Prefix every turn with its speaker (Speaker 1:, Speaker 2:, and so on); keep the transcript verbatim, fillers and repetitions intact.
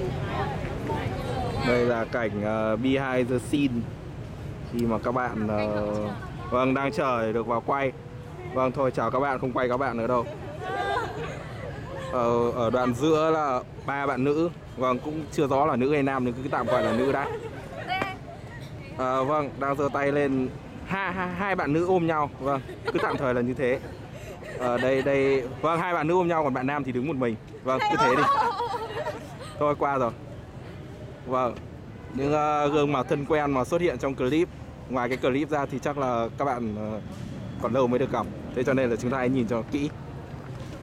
Speaker 1: Đây là cảnh uh, behind the scene khi mà các bạn uh, vâng đang chờ được vào quay. Vâng thôi chào các bạn, không quay các bạn nữa đâu. Ở, ở đoạn giữa là ba bạn nữ. Vâng cũng chưa rõ là nữ hay nam nhưng cứ tạm gọi là nữ đã. À, vâng đang giơ tay lên, hai, hai hai bạn nữ ôm nhau. Vâng cứ tạm thời là như thế. Ở đây đây vâng hai bạn nữ ôm nhau còn bạn nam thì đứng một mình. Vâng cứ thế đi. Thôi qua rồi. Vâng những uh, gương mặt thân quen mà xuất hiện trong clip. Ngoài cái clip ra thì chắc là các bạn uh, còn lâu mới được gặp. Thế cho nên là chúng ta hãy nhìn cho kỹ.